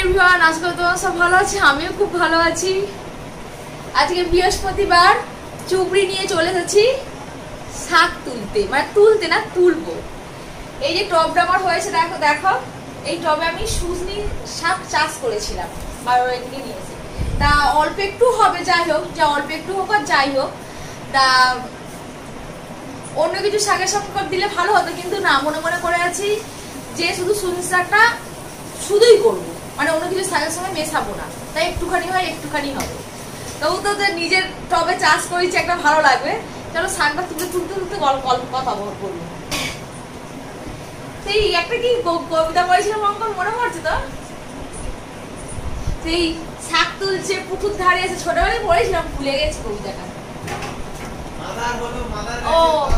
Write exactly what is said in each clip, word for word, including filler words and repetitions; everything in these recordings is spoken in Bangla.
এভরিওয়ান, আজকে তোমরা সব ভালো আছি, আমিও খুব ভালো আছি। আজকে বৃহস্পতিবার, চুবড়ি নিয়ে চলে এসেছি শাক তুলতে, মানে তুলতে না তুলবো। এই যে টবটা আমার হয়েছে, দেখো দেখো এই টবে আমি সুজনি শাক চাষ করেছিলাম, বারো এদিকে নিয়েছি। তা অল্প একটু হবে, যাই হোক, যা অল্প একটু হোক আর যাই হোক, তা অন্য কিছু শাকের সঙ্গে দিলে ভালো হতো, কিন্তু না, মনে মনে করে আছি যে শুধু সুজনি শাকটা শুধুই করবো, মানে অন্য কিছু শাকের সঙ্গে মেশাবো না। তাই একটুখানি হয় একটুখানি হবে, তবু তো নিজের টবে চাষ করেছি, একটা ভালো লাগবে। চলো শাকটা তুলে তুলতে তুলতে গল্প কথা বলবো। সেই একটা কি কবিতা পড়েছিলাম অঙ্কন, মনে পড়ছে তো? সেই শাক তুলছে পুকুর ধারে এসে, ছোটবেলায় পড়েছিলাম, ভুলে গেছি কবিতাটা। ও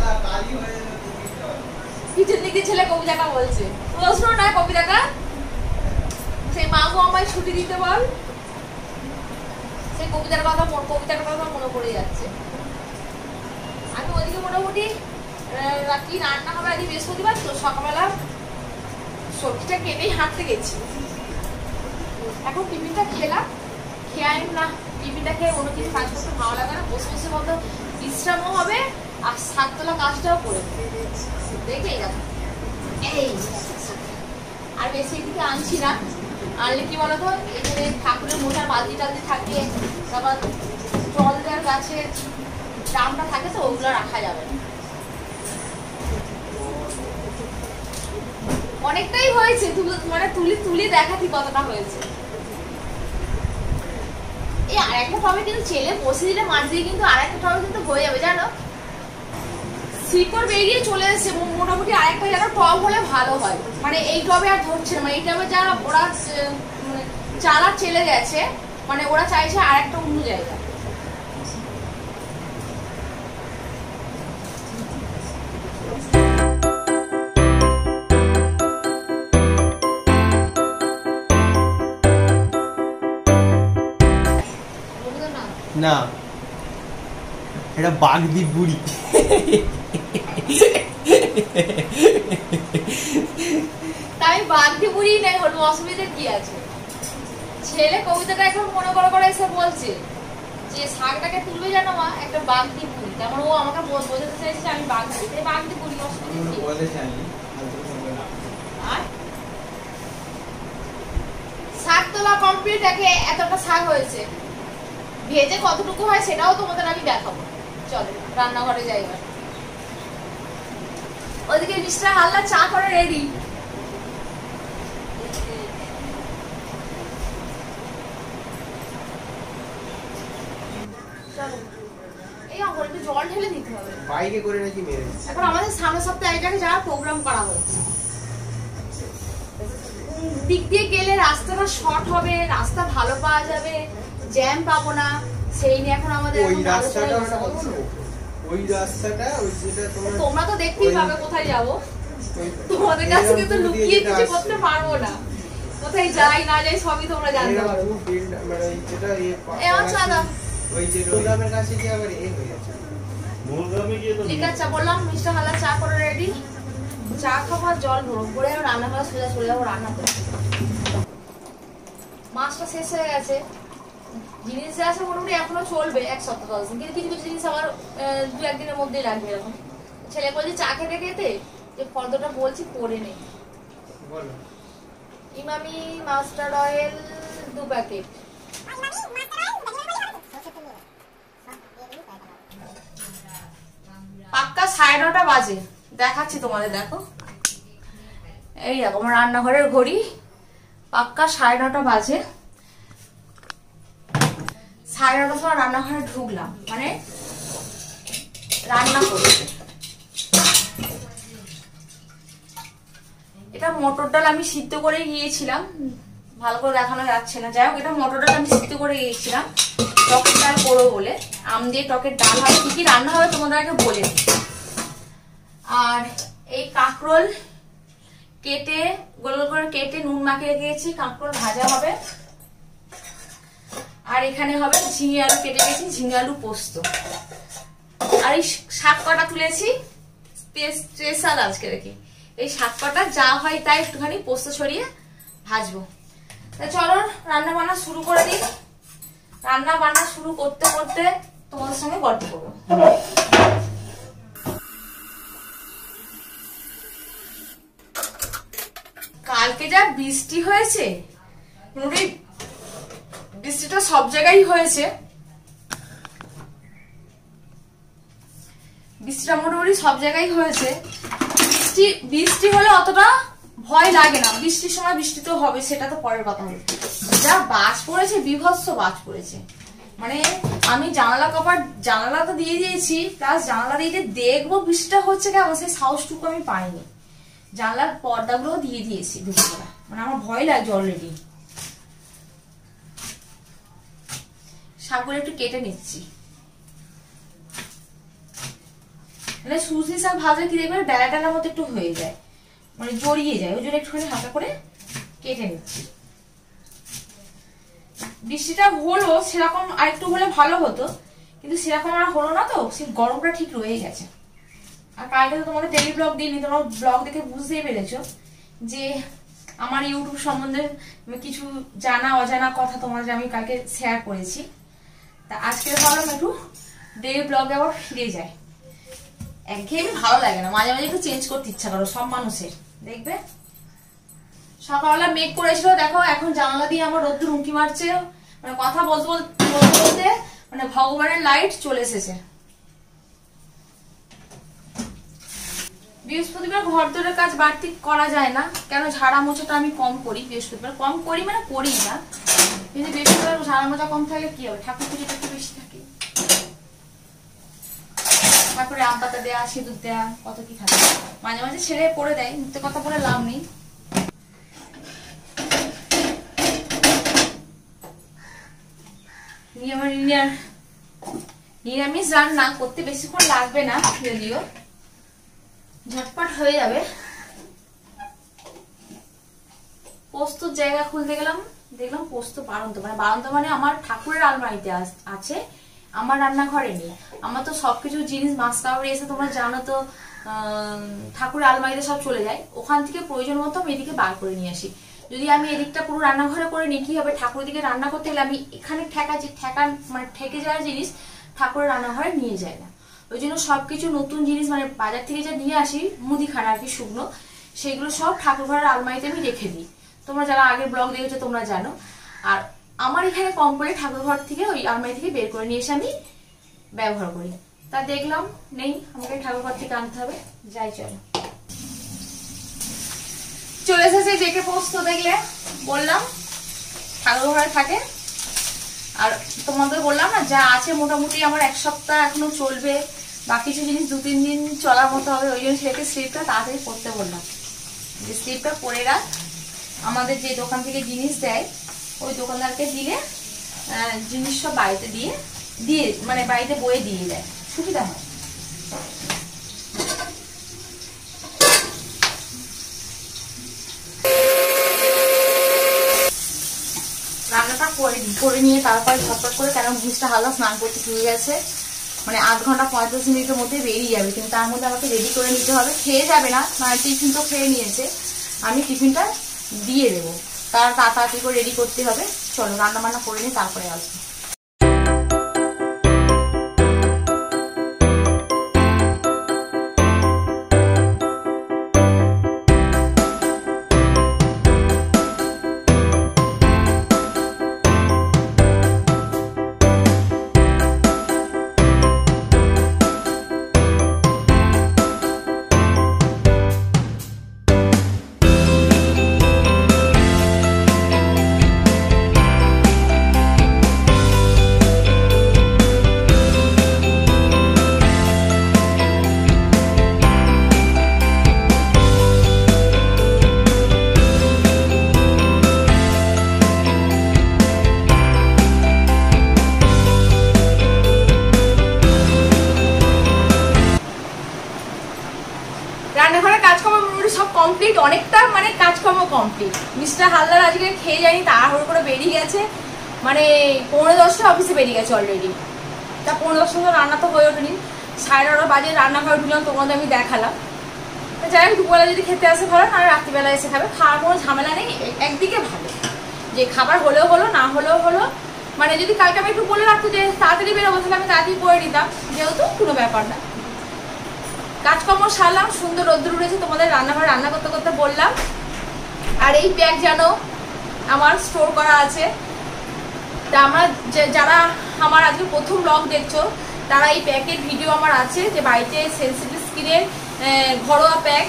পিছন দিকে ছেলে কবিতাটা বলছে, প্রশ্ন না কবিতাটা, সেই মা গো আমায় ছুটি দিতে বল, সেই কবিতার কথা কবিতার কথা মনে পড়ে যাচ্ছে। আমি ওদিকে মোটামুটি কি রান্না হবে, আজকে বৃহস্পতিবার তো সকালবেলা সবজিটা কেটেই হাঁটতে গেছি। এখন টিফিনটা খেলাম, খেয়ে না টিফিনটা খেয়ে অন্য কিছু কাজ করতে ভালো লাগে না, বসে বসে বলতো বিশ্রামও হবে আর শাক তোলা কাজটাও করে দেখেই গেল। এই আর বেশি এদিকে আনছি না, আনলে কি বলতো এখানে ঠাকুরের মোটার বালতি টালতি থাকে, তারপর জল দেওয়ার গাছে ড্রামটা থাকে, তো ওগুলো রাখা যাবে না। অনেকটাই হয়েছে, মানে তুলি তুলি দেখাতি কতটা হয়েছে। এই আর একটা টবে কিন্তু ছেলে বসে দিলে মাছ দিয়ে কিন্তু আর একটা টবে কিন্তু হয়ে যাবে, জানো, শিকড় বেরিয়ে চলে এসছে। মোটামুটি আরেকটা যেন টব হলে ভালো হয়, মানে এই টবে আর ধরছে না, মানে এই টবে যা ওরা চালা চলে গেছে, মানে ওরা চাইছে আর একটা অন্য জায়গা। না, এটা বাগদি বুড়ি। তাই বাগদি বুড়ি নাই হলো, অসুবিধা কি আছে? ছেলে কবিতাটা এখন মনে করে করে এসে বলছে যে শাকটাকে তুলবে জানো মা, একটা বাগদি বুড়ি, তারপর ও আমাকে বোঝাতে চাইছে আমি বাগদি, তাই বাগদি বুড়ি, অসুবিধা কি? শাক তোলা কমপ্লিট, দেখে এতটা শাক হয়েছে, ভেজে কতটুকু হয় সেটাও তোমাদের আমি দেখাবো। চলো রান্নাঘরে যাই। ওদিকে মিস্টার হাল্লা চা করে রেডি। এই অঙ্কন একটু জল ঢেলে দিতে হবে, বাইরে করে নাকি মেরে। এখন আমাদের সামনের সপ্তাহে এটাকে যারা প্রোগ্রাম করা হচ্ছে, দিক দিয়ে গেলে রাস্তাটা শর্ট হবে, রাস্তা ভালো পাওয়া যাবে, জ্যাম পাবো না, সেই নিয়ে এখন আমাদের ওই রাস্তাটা ওই রাস্তাটা ওই যেটা তোমরা তোমরা তো দেখতেই পাবে কোথায় যাব, তোমাদের কাছে কিন্তু লুকিয়ে কিছু করতে পারবো না, কোথায় যাই না যাই সবই তোমরা জানতে পারো। মানে যেটা এ আচ্ছা না ওই যে রোডামের কাছে কি আবার এ হয়ে যাচ্ছে, মোরগামে গিয়ে তো ঠিক আছে বললাম মিস্টার হালা চা করে রেডি, চা খাবার জল ভরো করে আমি রান্না করা সোজা চলে যাবো রান্না করতে। মাছটা শেষ হয়ে গেছে, জিনিস আছে মোটামুটি এখনো চলবে এক সপ্তাহ দশ দিন, কিন্তু কিছু কিছু জিনিস আবার দু একদিনের মধ্যেই লাগবে। এরকম ছেলে বলছে চা খেতে খেতে যে ফর্দটা বলছি পরে নেই। ইমামি মাস্টার্ড অয়েল দু প্যাকেট, পাক্কা সাড়ে নটা বাজে, দেখাচ্ছি তোমাদের, দেখো এই দেখো আমার রান্নাঘরের ঘড়ি, পাক্কা সাড়ে নটা বাজে। সাড়ে নটার সময় রান্নাঘরে ঢুকলাম, মানে রান্না করতে। এটা মটর ডাল আমি সিদ্ধ করে গিয়েছিলাম, ভালো করে দেখানো যাচ্ছে না, যাই হোক এটা মটর ডাল আমি সিদ্ধ করে গিয়েছিলাম টকের ডাল করবো বলে। আম দিয়ে টকের ডাল হবে, কি কি রান্না হবে তোমাদের আগে বলে। আর এই কাঁকরোল কেটে গোল গোল করে কেটে নুন মাখিয়ে রেখেছি, কাঁকরোল ভাজা হবে। আর এখানে হবে ঝিঙে আলু কেটে গেছি, ঝিঙে আলু পোস্ত। আর এই শাক কটা তুলেছি স্পেশাল আজকে রেখে, এই শাক কটা যা হয় তাই একটুখানি পোস্ত ছড়িয়ে ভাজবো। চলো রান্না বান্না শুরু করে দিই। রান্না বান্না শুরু করতে করতে তোমাদের সঙ্গে গল্প করবো। কালকে যা বৃষ্টি হয়েছে, বৃষ্টিটা সব জায়গায় হয়েছে, বৃষ্টিটা মোটামুটি সব জায়গায় হয়েছে। বৃষ্টি বৃষ্টি হলে অতটা ভয় লাগে না, বৃষ্টির সময় বৃষ্টি তো হবে, সেটা তো পরের কথা হবে। যা বাজ পড়েছে, বিভৎস বাজ পড়েছে। মানে আমি জানালা কভার জানালা তো দিয়ে দিয়েছি, প্লাস জানালা দিয়ে যে দেখবো বৃষ্টিটা হচ্ছে কেমন, সেই সাহসটুকু আমি পাইনি। জানলার পর্দাগুলো দিয়ে দিয়েছি দুপুরবেলা, মানে আমার ভয় লাগছে অলরেডি। শাকগুলো একটু কেটে নিচ্ছি, মানে সুজি শাক ভাজা কি দেখবে ডালা ডালার মতো একটু হয়ে যায়, মানে জড়িয়ে যায়, ওই জন্য একটুখানি হালকা করে কেটে নিচ্ছি। বৃষ্টিটা হলো সেরকম আর একটু হলে ভালো হতো, কিন্তু সেরকম আর হলো না, তো সে গরমটা ঠিক রয়ে গেছে। আর কালকে তো তোমাদের ডেইলি ব্লগ দিইনি, তোমরা ব্লগ দেখে বুঝতেই পেরেছো যে আমার ইউটিউব সম্বন্ধে কিছু জানা অজানা কথা তোমাদের আমি কালকে শেয়ার করেছি। তা আজকে ভাবলাম একটু ডেইলি ব্লগে আবার ফিরে যায়, একঘেয়েমি ভালো লাগে না, মাঝে মাঝে একটু চেঞ্জ করতে ইচ্ছা করো সব মানুষের। দেখবে সকালবেলা মেঘ করেছিল, দেখো এখন জানালা দিয়ে আমার রোদ্দুর উঁকি মারছে, মানে কথা বলতে বলতে বলতে মানে ভগবানের লাইট চলে এসেছে। বৃহস্পতিবার ঘর দরের কাজ বাড়তি করা যায় না, কেন ঝাড়া মোছাটা আমি কম করি বৃহস্পতিবার, কম করি মানে করি না, কিন্তু বৃহস্পতিবার ঝাড়া মোছা কম থাকলে কি হবে, ঠাকুর পুজোটা একটু বেশি থাকে, তারপরে আম পাতা দেয়া, সিঁদুর দেয়া, কত কি থাকে, মাঝে মাঝে ছেড়ে পড়ে দেয়, মিথ্যে কথা বলে লাভ নেই। নিরামিষ রান্না করতে বেশিক্ষণ লাগবে না, যদিও ঝটপট হয়ে যাবে। পোস্তর জায়গা খুলতে গেলাম, দেখলাম পোস্ত বাড়ন্ত, মানে বাড়ন্ত মানে আমার ঠাকুরের আলমারিতে আছে, আমার রান্নাঘরে নেই। আমার তো সবকিছু জিনিস মাছ কাপড়ে এসে তোমরা জানো তো ঠাকুরের আলমারিতে সব চলে যায়, ওখান থেকে প্রয়োজন মতো আমি এদিকে বার করে নিয়ে আসি। যদি আমি এদিকটা পুরো রান্নাঘরে করে নিই কি হবে, ঠাকুরের দিকে রান্না করতে গেলে আমি এখানে ঠেকা ঠেকা মানে ঠেকে যাওয়ার জিনিস ঠাকুরের রান্নাঘরে নিয়ে যায় না। ওই জন্য সবকিছু নতুন জিনিস মানে বাজার থেকে যা নিয়ে আসি মুদিখানা আর কি শুকনো, সেগুলো সব ঠাকুর ঘরের আলমারিতে আমি রেখে দিই। তোমরা যারা আগের ব্লগ দেখেছো তোমরা জানো। আর আমার এখানে কম করে ঠাকুর ঘর থেকে ওই আলমারি থেকে বের করে নিয়ে এসে আমি ব্যবহার করি। তা দেখলাম নেই, আমাকে ঠাকুর ঘর থেকে আনতে হবে, যাই চলো। চলে এসেছে ডেকে পোস্ত, দেখলে বললাম ঠাকুর ঘরে থাকে। আর তোমাদের বললাম না যা আছে মোটামুটি আমার এক সপ্তাহ এখনো চলবে, বা কিছু জিনিস দু তিন দিন চলার মতো হবে, ওই জন্য সেটাকে স্লিপটা তাড়াতাড়ি করতে বললাম, যে স্লিপটা করে রাখ। আমাদের যে দোকান থেকে জিনিস দেয় ওই দোকানদারকে দিলে জিনিস সব বাড়িতে দিয়ে দিয়ে মানে বাড়িতে বয়ে দিয়ে দেয়, সুবিধা হয়। রান্নাটা করে করে নিয়ে তারপরে ঝটপট করে, কেন ভুজটা হালকা স্নান করতে শুরু গেছে, মানে আধ ঘন্টা পঁয়তাল্লিশ মিনিটের মধ্যে বেরিয়ে যাবে, কিন্তু তার মধ্যে আমাকে রেডি করে নিতে হবে। খেয়ে যাবে না, মানে টিফিন তো খেয়ে নিয়েছে, আমি টিফিনটা দিয়ে দেবো, তার তাড়াতাড়ি করে রেডি করতে হবে। চলো রান্না বান্না করে নিই, তারপরে আসবো। রান্নাঘরের কাজকর্ম মোটামুটি সব কমপ্লিট, অনেকটা মানে কাজকর্ম কমপ্লিট। মিস্টার হালদার আজকে খেয়ে যায়নি, তাড়াহুড়ো করে বেরিয়ে গেছে, মানে পৌনে দশটা অফিসে বেরিয়ে গেছে অলরেডি। তা পৌনে দশটা তো রান্না তো হয়ে ওঠেনি, সাড়ে নটা বাজে রান্নাঘরে ঢুকলাম, তোমাদের আমি দেখালাম। যাই হোক দুপুরবেলা যদি খেতে আসে ভালো, আর রাত্রিবেলা এসে খাবে, খাওয়ার কোনো ঝামেলা নেই, একদিকে ভালো। যে খাবার হলেও হলো না হলেও হলো, মানে যদি কালকে আমি একটু বলে রাখতো যে তাড়াতাড়ি বেরোবো তাহলে আমি তাড়াতাড়ি করে নিতাম, যেহেতু কোনো ব্যাপার না। কাজকর্ম সারলাম, সুন্দর রোদ্দুর উঠেছে, তোমাদের রান্নাঘরে রান্না করতে করতে বললাম। আর এই ব্যাগ যেন আমার স্টোর করা আছে, তা আমরা যারা আমার আজকে প্রথম ব্লগ দেখছো তারা এই প্যাকের ভিডিও আমার আছে, যে বাড়িতে সেন্সিটিভ স্কিনের ঘরোয়া প্যাক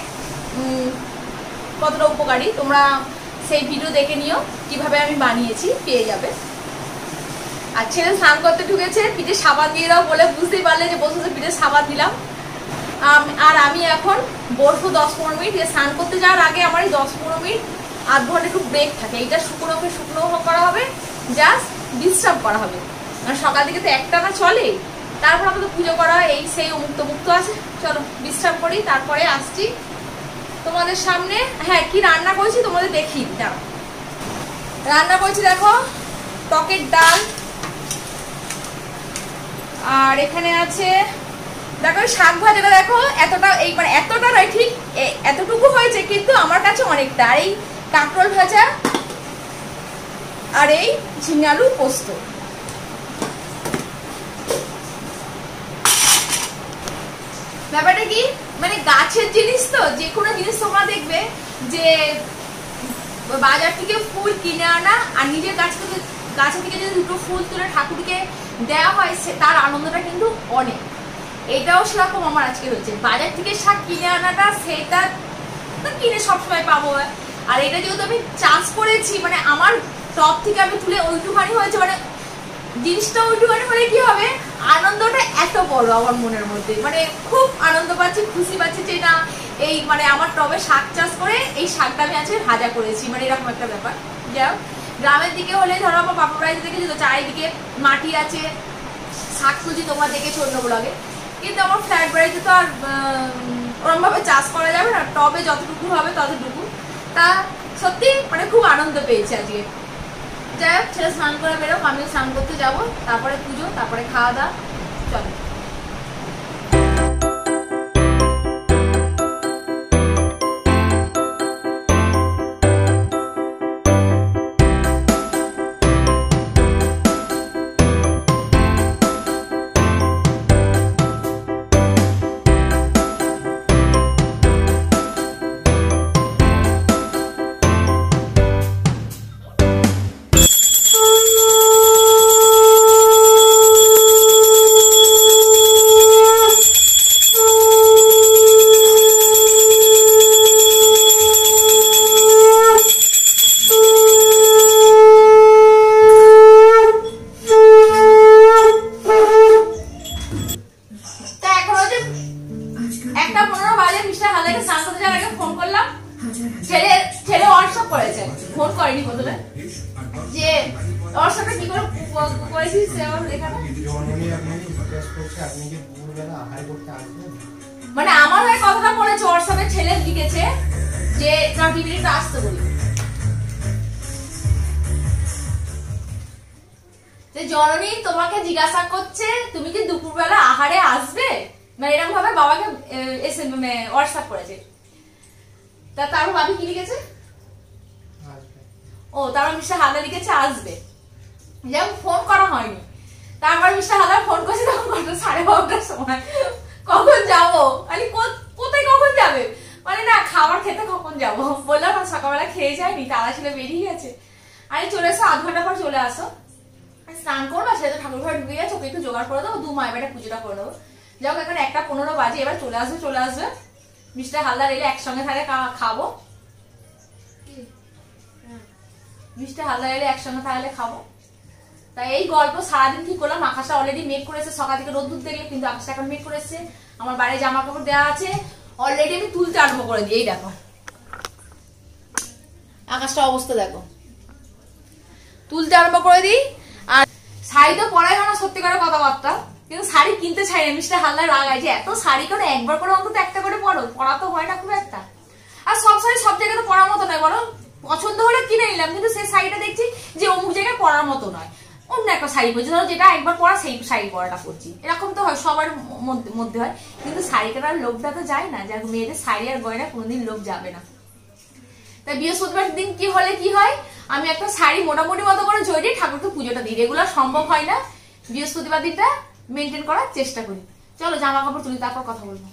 কতটা উপকারী, তোমরা সেই ভিডিও দেখে নিও, কিভাবে আমি বানিয়েছি পেয়ে যাবে। আর ছেলে স্নান করতে ঢুকেছে, পিঠে সাবান দিয়ে দাও বলে বুঝতেই পারলে যে বসে পিঠে সাবান দিলাম। আর আমি এখন বসবো দশ পনেরো মিনিট, স্নান করতে যাওয়ার আগে আমার এই দশ পনেরো মিনিট আধ ঘন্টা একটু ব্রেক থাকে, এইটা শুকনোকে শুকনো করা হবে, জাস্ট ডিস্টার্ব করা হবে, কারণ সকাল থেকে তো একটা না চলে, তারপর আমাদের পুজো করা এই সেই মুক্ত মুক্ত আছে। চলো ডিস্টার্ব করি, তারপরে আসছি তোমাদের সামনে। হ্যাঁ, কি রান্না করেছি তোমাদের দেখি। দাও, রান্না করেছি দেখো টকের ডাল, আর এখানে আছে দেখো শাক ভাজাটা, দেখো এতটা এই মানে এতটা নয়, ঠিক এতটুকু হয়েছে, কিন্তু আমার কাছে অনেকটা। আর এই কাঁকরোল ভাজা, আর এই ঝিঙে আলু পোস্ত। ব্যাপারটা কি, মানে গাছের জিনিস তো, যে কোনো জিনিস তোমরা দেখবে যে বাজার থেকে ফুল কিনে আনা আর নিজের গাছ থেকে গাছের থেকে যদি দুটো ফুল তুলে ঠাকুরকে দেওয়া হয়, তার আনন্দটা কিন্তু অনেক। এটাও সেরকম আমার আজকে হয়েছে, বাজার থেকে শাক কিনে আনাটা সেটা তো কিনে সবসময় পাবো, আর এটা যেহেতু আমি চাষ করেছি, মানে আমার টপ থেকে আমি তুলে ওইটুখানি হয়েছে, মানে জিনিসটা ওইটুখানি হলে কি হবে, আনন্দটা এত বড় আমার মনের মধ্যে, মানে খুব আনন্দ পাচ্ছি, খুশি পাচ্ছি যে না এই মানে আমার টবে শাক চাষ করে এই শাকটা আমি আজকে ভাজা করেছি, মানে এরকম একটা ব্যাপার। যাও গ্রামের দিকে হলে ধরো আমার বাপা বাড়িতে দেখেছি তো চারিদিকে মাটি আছে, শাক তুলছি তোমরা দেখেছো অন্য ব্লগে, কিন্তু আমার ফ্ল্যাট বাড়িতে তো আর ওরকম ভাবে চাষ করা যাবে না, টবে যতটুকু হবে ততটুকু। তা সত্যি মানে খুব আনন্দ পেয়েছি আজকে। যাই হোক, ছেলে স্নান করে বেরো, আমিও স্নান করতে যাবো, তারপরে পুজো, তারপরে খাওয়া দাওয়া। চলো মানে আমার ওই কথাটা বলেছে, হোয়াটসঅ্যাপে ছেলে লিখেছে যে না টিভিটা আসতে বলি, যে জননী তোমাকে জিজ্ঞাসা করছে তুমি কি দুপুরবেলা আহারে আসবে, মানে এরকম ভাবে বাবাকে এসে মানে হোয়াটসঅ্যাপ করেছে। তা তারপর ভাবি কি লিখেছে, ও তারপর মিস্টার হালদার লিখেছে আসবে, যেমন ফোন করা হয়নি। তারপর মিস্টার হালদার ফোন করছে তখন কটা সাড়ে বারোটার সময়, কখন যাবো, আরে কোথায় কখন যাবে, মানে না খাবার খেতে কখন যাবো, বললাম না সকালবেলা খেয়ে যায়নি, তারা ছিল বেরিয়ে গেছে, আরে চলে এসো আধ ঘন্টা পর চলে আসো, স্নান করবো, সে তো ঠাকুর ঘরে ঢুকে গেছে, ওকে একটু জোগাড় করে দেবো, দু মায়ের বেটা পুজোটা করে দেবো। যাও এখন একটা পনেরো বাজে, এবার চলে আসবে চলে আসবে মিস্টার হালদার এলে একসঙ্গে তাহলে খাবো, মিস্টার হালদার এলে একসঙ্গে তাহলে খাবো। তাই এই গল্প সারাদিন কি করলাম, আকাশটা অলরেডি মেঘ করেছে, সকাল থেকে রোদ্দুর দেখলে কিন্তু আকাশটা এখন মেঘ করেছে, আমার বাড়ি জামা কাপড় দেওয়া আছে, অলরেডি আমি তুলতে আরম্ভ করে দিই। এই দেখো আকাশটা অবস্থা দেখো, তুলতে আরম্ভ করে দিই। আর শাড়ি তো পরাই হয় না সত্যি করে কথাবার্তা, কিন্তু শাড়ি কিনতে চাই না, মিস্টার হালদার রাগায় যে এত শাড়ি করে একবার করে অন্তত একটা করে পরো, পরা তো হয় না খুব একটা, আর সব শাড়ি সব জায়গায় পরার মতো নয়, বলো পছন্দ হলে কিনে নিলাম, কিন্তু সেই শাড়িটা দেখছি যে অমুক জায়গায় পরার মতো নয়, অন্য একটা শাড়ি পরছি, ধরো যেটা একবার পরা সেই শাড়ি পরাটা পরছি, এরকম তো হয় সবার মধ্যে হয়, কিন্তু শাড়ি কেনার লোভটা তো যায় না, যার মেয়েদের শাড়ি আর গয়না কোনোদিন লোভ যাবে না। তাই বৃহস্পতিবার দিন কি হলে কি হয়, আমি একটা শাড়ি মোটামুটি মতো করে জড়িয়ে ঠাকুরকে পুজোটা দিই। রেগুলার সম্ভব হয় না, বৃহস্পতিবার দিনটা মেনটেন করার চেষ্টা করি। চলো জামা কাপড় তুলি, তারপর কথা বলবো।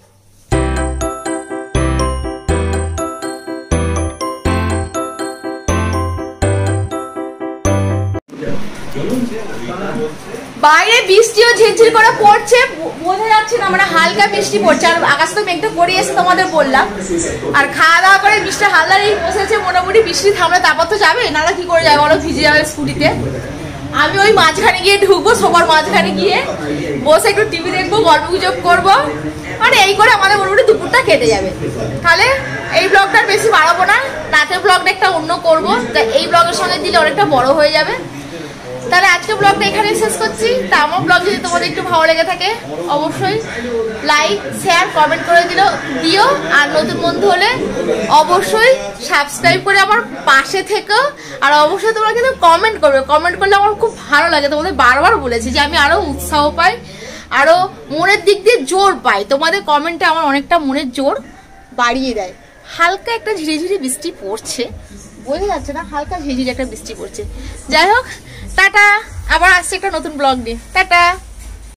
বাইরে বৃষ্টিও ঝিরঝির করে পড়ছে, বোঝা যাচ্ছে না, মানে হালকা বৃষ্টি পড়ছে। আর আকাশ তো মেঘটা পড়ে এসে তোমাদের বললাম। আর খাওয়া দাওয়া করে বৃষ্টি হালদারেই বসেছে, মোটামুটি বৃষ্টি থামলে তারপর তো যাবে, নাহলে কি করে যাবে বলো, ভিজে যাবে স্কুটিতে। আমি ওই মাঝখানে গিয়ে ঢুকবো, সবার মাঝখানে গিয়ে বসে একটু টিভি দেখবো, গল্প গুজব করবো, মানে এই করে আমাদের মোটামুটি দুপুরটা কেটে যাবে। তাহলে এই ব্লগটা বেশি বাড়াবো না, রাতের ব্লগটা একটা অন্য করবো, তা এই ব্লগের সঙ্গে দিলে অনেকটা বড় হয়ে যাবে। তাহলে আজকে ব্লগটা এখানেই শেষ করছি। তা আমার ব্লগ যদি তোমাদের একটু ভালো লেগে থাকে অবশ্যই লাইক শেয়ার কমেন্ট করে দিল দিও। আর নতুন বন্ধু হলে অবশ্যই সাবস্ক্রাইব করে আমার পাশে থেকো। আর অবশ্যই তোমরা কিন্তু কমেন্ট করবে, কমেন্ট করলে আমার খুব ভালো লাগে। তোমাদের বারবার বলেছি যে আমি আরো উৎসাহ পাই, আরো মনের দিক দিয়ে জোর পাই। তোমাদের কমেন্টে আমার অনেকটা মনের জোর বাড়িয়ে দেয়। হালকা একটা ঝিরিঝিরি বৃষ্টি পড়ছে, বোঝা যাচ্ছে না, হালকা ঝিরিঝিরি একটা বৃষ্টি পড়ছে। যাই হোক, টাটা, আবার আসছে একটা নতুন ব্লগ নিয়ে। টাটা।